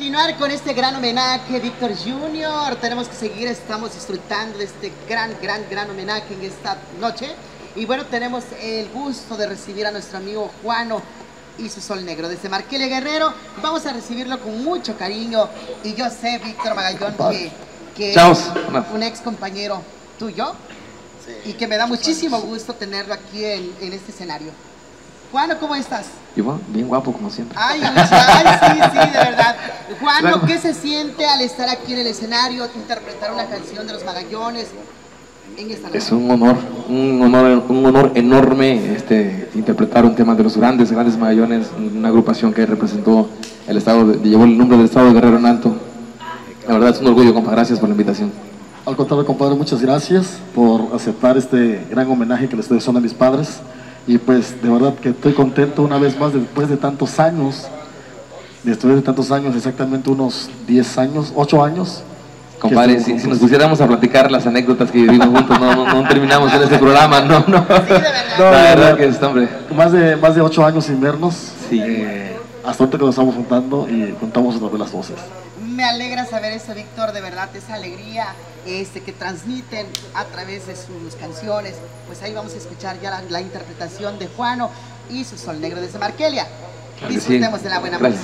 continuar con este gran homenaje, Víctor Junior. Tenemos que seguir, estamos disfrutando de este gran homenaje en esta noche. Y bueno, tenemos el gusto de recibir a nuestro amigo Juano y su Sol Negro desde Marquelia, Guerrero. Vamos a recibirlo con mucho cariño. Y yo sé, Víctor Magallón, que es un ex compañero tuyo. Sí, y que me da muchísimo gusto tenerlo aquí en este escenario. Juano, ¿cómo estás? Igual, bien guapo como siempre. Ay, sí, de verdad. Juano, ¿qué se siente al estar aquí en el escenario, interpretar una canción de los Magallones en esta noche? Es un honor enorme interpretar un tema de los grandes Magallones, una agrupación que representó el estado, llevó el nombre del estado de Guerrero en alto. La verdad es un orgullo, compa, gracias por la invitación. Al contrario, compadre, muchas gracias por aceptar este gran homenaje que les estoy haciendo a mis padres. Y pues de verdad que estoy contento una vez más después de tantos años, exactamente unos 10 años, 8 años. Compadre, si nos pusiéramos a platicar las anécdotas que vivimos juntos, no terminamos en este programa, no. Sí, de verdad. La verdad que es, hombre. Más de 8 años sin vernos, sí. Hasta ahorita que nos estamos juntando y juntamos otra vez las voces. Me alegra saber eso, Víctor, de verdad, esa alegría que transmiten a través de sus canciones. Pues ahí vamos a escuchar ya la interpretación de Juano y su Sol Negro desde Marquelia. Claro, disfrutemos de la buena música.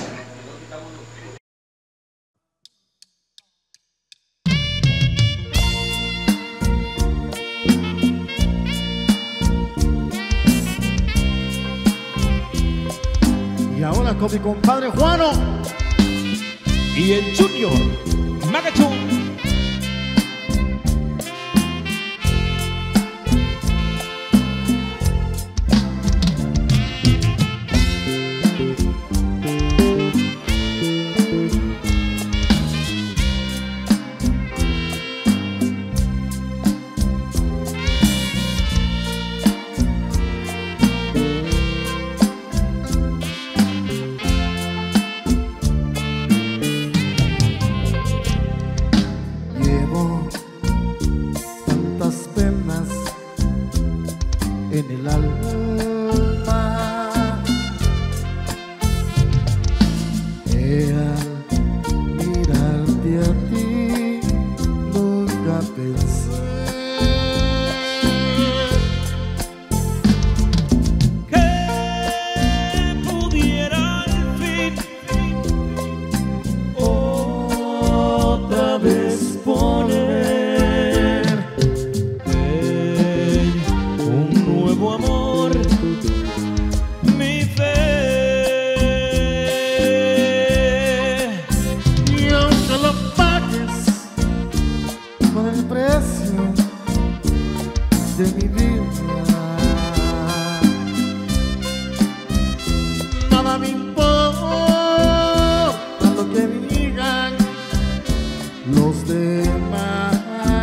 Y ahora con mi compadre Juano y el Junior Magallón. en el alma. Al mirarte a ti, nunca pensé que pudiera al fin otra vez poner de mi vida. Nada me importa lo que digan los demás.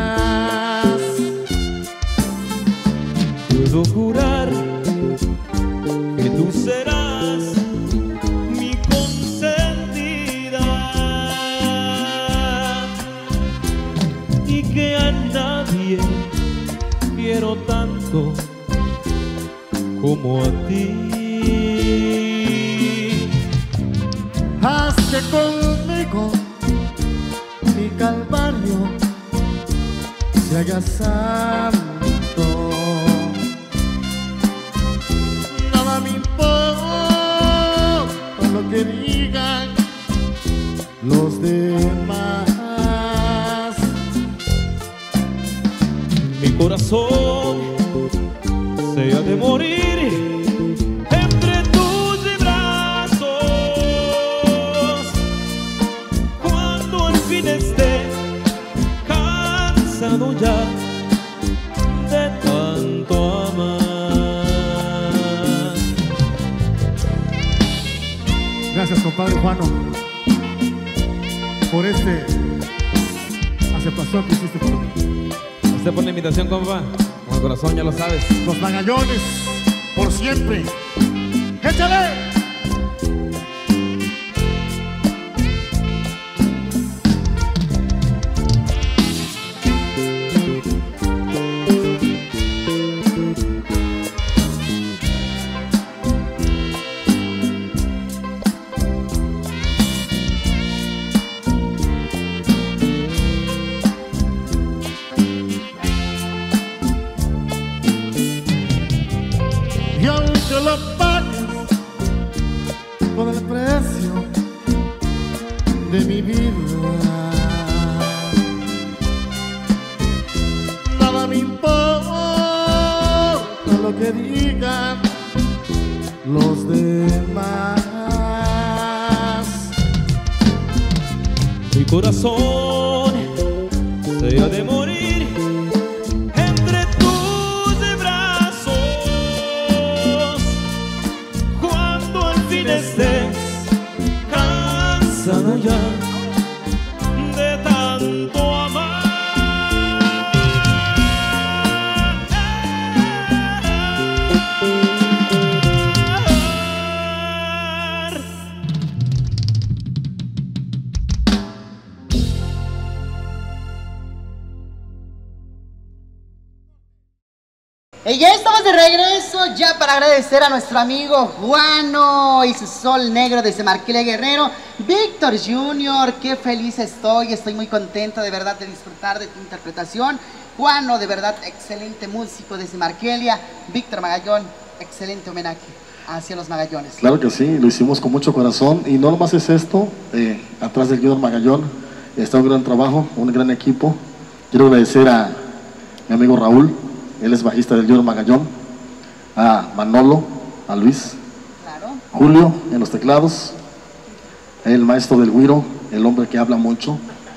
Puedo jurar que tú serás mi consentida y que a nadie quiero tanto como a ti. Haz que conmigo mi calvario se haga santo. Nada me importa lo que digan los demás. Mi corazón se ha de morir entre tus brazos cuando al fin esté cansado ya de tanto amar. Gracias, compadre Juano, por aceptación que hiciste por mí. Usted por la invitación, compa. Con el corazón, ya lo sabes. Los Magallones, por siempre. ¡Échale! con el precio de mi vida. Nada me importa lo que digan los demás. Mi corazón se ha de morir entre tus brazos cuando al fin estés cansada ya de tanto amar. Y ya estamos de regreso, ya para agradecer a nuestro amigo Juano y su sol negro desde Marquelia Guerrero. Víctor Junior, qué feliz estoy muy contento de verdad de disfrutar de tu interpretación. Juano, de verdad, excelente músico desde Marquelia. Víctor Magallón, excelente homenaje hacia los Magallones. Claro que sí, lo hicimos con mucho corazón y no nomás es esto, atrás del Junior Magallón está un gran trabajo, un gran equipo. Quiero agradecer a mi amigo Raúl, él es bajista del Junior Magallón, a Manolo, a Luis, claro. Julio en los teclados, el maestro del güiro, el hombre que habla mucho,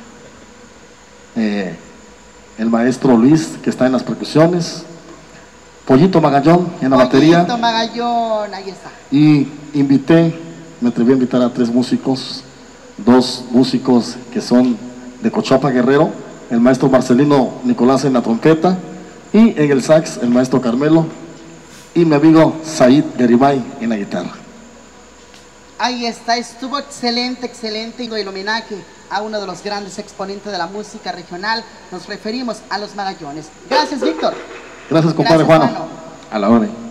el maestro Luis que está en las percusiones, Pollito Magallón en la batería. Pollito Magallón, ahí está. Y me atreví a invitar a 3 músicos, 2 músicos que son de Cochapa Guerrero, el maestro Marcelino Nicolás en la trompeta y en el sax el maestro Carmelo y mi amigo Said Garibay en la guitarra. Ahí está, estuvo excelente y el homenaje a uno de los grandes exponentes de la música regional. Nos referimos a los Magallones. Gracias, Víctor. Gracias, compadre Gracias, Juano. A la orden.